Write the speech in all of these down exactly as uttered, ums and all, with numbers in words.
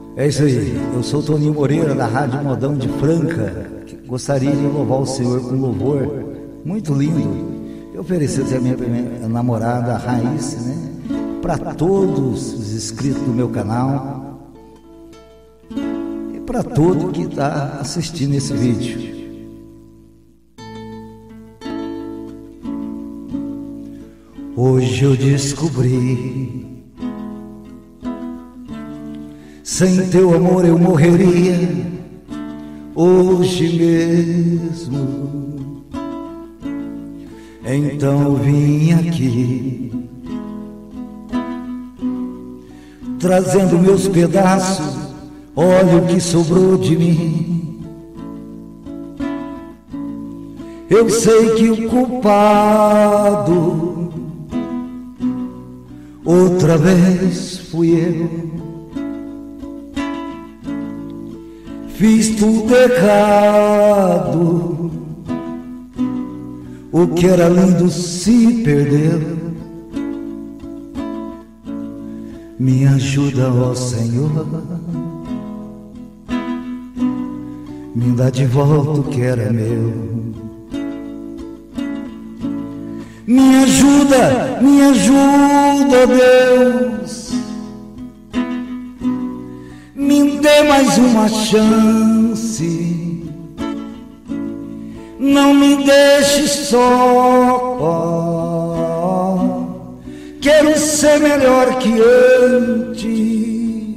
É isso aí, eu sou Toninho Moreira da Rádio Modão de Franca. Gostaria de louvar o Senhor com um louvor muito lindo. Eu ofereci a minha, minha namorada, a Raíssa, né? Para todos os inscritos do meu canal e para todo que está assistindo esse vídeo. Hoje eu descobri, sem teu amor eu morreria, hoje mesmo. Então eu vim aqui, trazendo meus pedaços, olha o que sobrou de mim. Eu sei que o culpado outra vez fui eu. Fiz tudo errado, o que era lindo se perdeu. Me ajuda, ó Senhor, me dá de volta o que era meu. Me ajuda, me ajuda, Deus, me dê mais uma chance, não me deixe só, quero ser melhor que antes.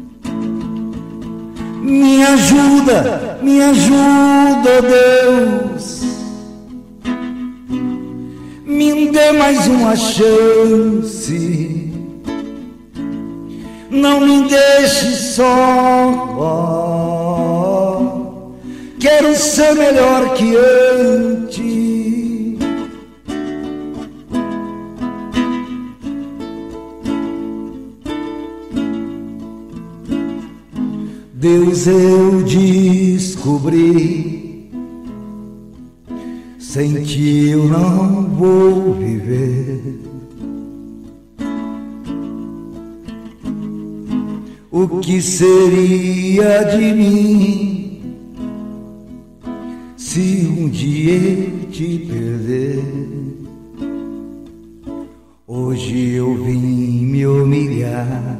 Me ajuda, me ajuda, Deus, me dê mais uma chance, não me deixe só, quero ser melhor que antes. Deus, eu descobri, sem ti eu não vou viver. O que seria de mim se um dia te perder? Hoje eu vim me humilhar,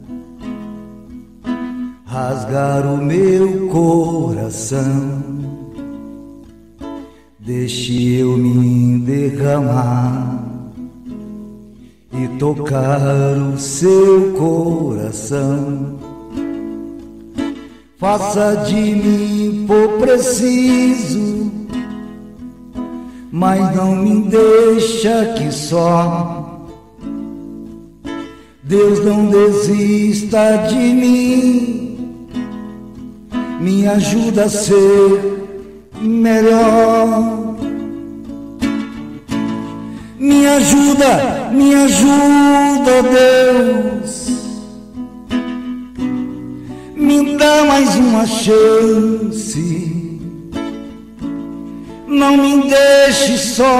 rasgar o meu coração. Deixe eu me derramar e tocar o seu coração. Faça de mim por preciso, mas não me deixa aqui só. Deus, não desista de mim, me ajuda a ser melhor. Me ajuda, me ajuda, Deus, me dá mais uma chance, não me deixe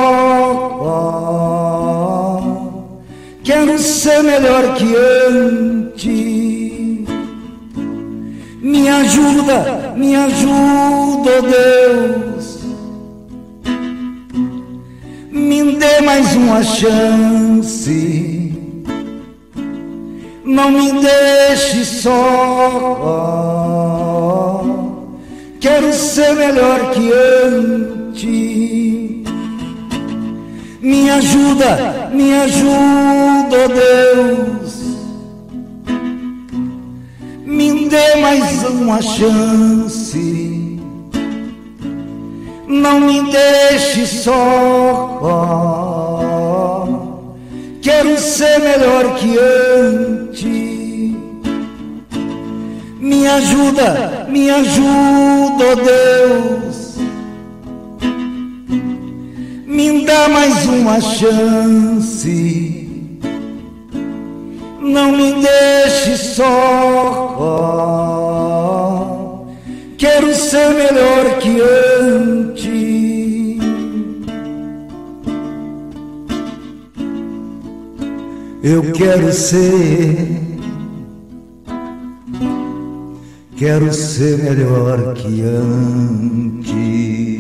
só, quero ser melhor que antes. Me ajuda, me ajuda, Deus, me dê mais uma chance, não me deixe só, quero ser melhor que antes. Me ajuda, me ajuda, Deus, me dê mais uma chance, não me deixe só, quero ser melhor que antes. Me ajuda, me ajuda, Deus, me dá mais uma chance, não me deixe só, quero ser melhor que antes. Eu quero ser quero ser melhor que antes.